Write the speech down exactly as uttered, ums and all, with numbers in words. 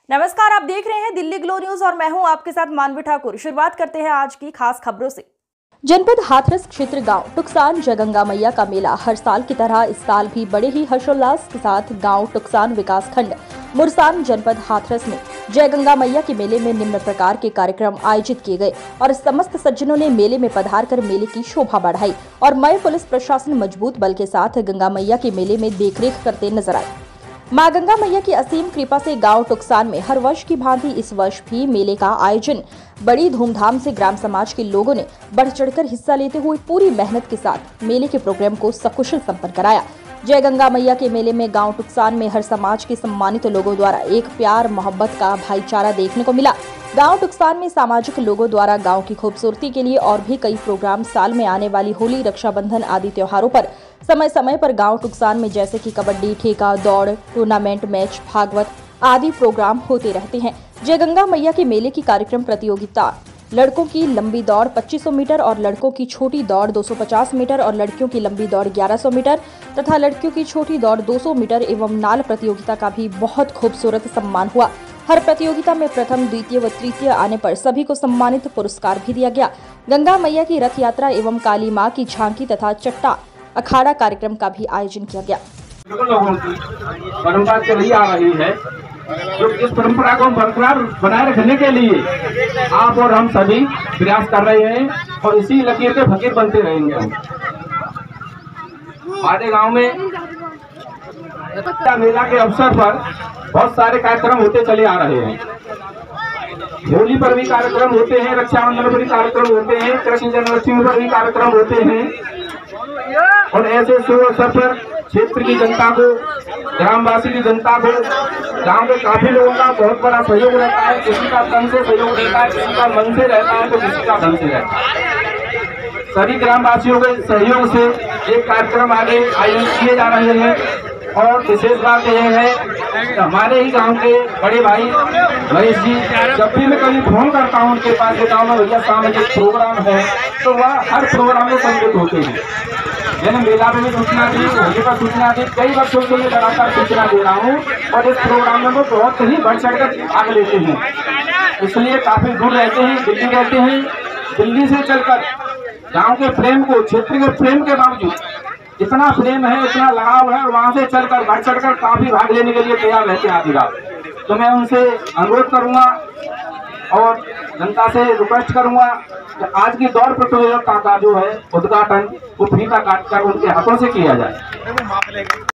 नमस्कार, आप देख रहे हैं दिल्ली ग्लो न्यूज और मैं हूं आपके साथ मानवी ठाकुर। शुरुआत करते हैं आज की खास खबरों से। जनपद हाथरस क्षेत्र गांव टुकसान जय गंगा मैया का मेला हर साल की तरह इस साल भी बड़े ही हर्षोल्लास के साथ गांव टुकसान विकास खंड मुरसान जनपद हाथरस में जय गंगा मैया के मेले में निम्न प्रकार के कार्यक्रम आयोजित किए गए और समस्त सज्जनों ने मेले में पधार कर मेले की शोभा बढ़ाई और मय पुलिस प्रशासन मजबूत बल के साथ गंगा मैया के मेले में देखरेख करते नजर आए। मां गंगा मैया की असीम कृपा से गांव टुकसान में हर वर्ष की भांति इस वर्ष भी मेले का आयोजन बड़ी धूमधाम से ग्राम समाज के लोगों ने बढ़ चढ़कर हिस्सा लेते हुए पूरी मेहनत के साथ मेले के प्रोग्राम को सकुशल संपन्न कराया। जय गंगा मैया के मेले में गांव टुकसान में हर समाज के सम्मानित लोगों द्वारा एक प्यार मोहब्बत का भाईचारा देखने को मिला। गांव टुकसान में सामाजिक लोगों द्वारा गांव की खूबसूरती के लिए और भी कई प्रोग्राम साल में आने वाली होली, रक्षाबंधन आदि त्योहारों पर समय समय पर गांव टुकसान में जैसे कि कबड्डी, ठेका, दौड़, टूर्नामेंट, मैच, भागवत आदि प्रोग्राम होते रहते हैं। जय गंगा मैया के मेले की कार्यक्रम प्रतियोगिता लड़कों की लंबी दौड़ पच्चीस सौ मीटर और लड़कों की छोटी दौड़ दो सौ पचास मीटर और लड़कियों की लंबी दौड़ ग्यारह सौ मीटर तथा लड़कियों की छोटी दौड़ दो सौ मीटर एवं नाल प्रतियोगिता का भी बहुत खूबसूरत सम्मान हुआ। हर प्रतियोगिता में प्रथम, द्वितीय व तृतीय आने पर सभी को सम्मानित पुरस्कार भी दिया गया। गंगा मैया की रथ यात्रा एवं काली मां की झांकी तथा चट्टा अखाड़ा कार्यक्रम का भी आयोजन किया गया। लोगों की परंपरा चली आ रही है, जो इस परंपरा को बरकरार बनाए रखने के लिए आप और हम सभी प्रयास कर रहे हैं और इसी लकीर के फकीर बनते रहेंगे। हम हमारे गांव में मेला के अवसर पर बहुत सारे कार्यक्रम होते चले आ रहे हैं। होली पर भी कार्यक्रम होते हैं, रक्षाबंधन पर भी कार्यक्रम होते हैं, कृष्ण जन्माष्टमी पर भी कार्यक्रम होते हैं और ऐसे शुभ अवसर पर क्षेत्र की जनता को, ग्रामवासी की जनता को, गांव के काफी लोगों का बहुत बड़ा सहयोग रहता है। किसी का तन से सहयोग रहता है, किसी का मन से रहता है तो किसी का धन से रहता है। सभी ग्रामवासियों के सहयोग से एक कार्यक्रम आगे आयोजित किए जा रहे हैं और विशेष बात यह है कि हमारे ही गांव के बड़े भाई महेश जी, जब भी मैं कभी फोन करता हूं उनके पास गाँव में भैया सामाजिक प्रोग्राम है तो वह हर प्रोग्राम में सम्मिलित होते हैं। मैंने मेला में भी सूचना दी, होली पर सूचना दी, कई वर्षों से मैं लगातार सूचना दे रहा हूँ और इस प्रोग्राम में वो बहुत ही बढ़ चढ़ कर भाग लेते हैं। इसलिए काफी दूर रहते हैं, दिल्ली रहते हैं, दिल्ली से चलकर गांव के प्रेम को, क्षेत्र के प्रेम के बावजूद इतना प्रेम है, इतना लगाव है, वहां से चलकर बढ़ चढ़कर काफी भाग लेने के लिए तैयार रहते हैं आधी रात। तो मैं उनसे अनुरोध करूंगा और जनता से रिक्वेस्ट करूंगा कि आज की दौड़ प्रतियोगिता का जो है उद्घाटन वो फीता काट कर उनके हाथों से किया जाए।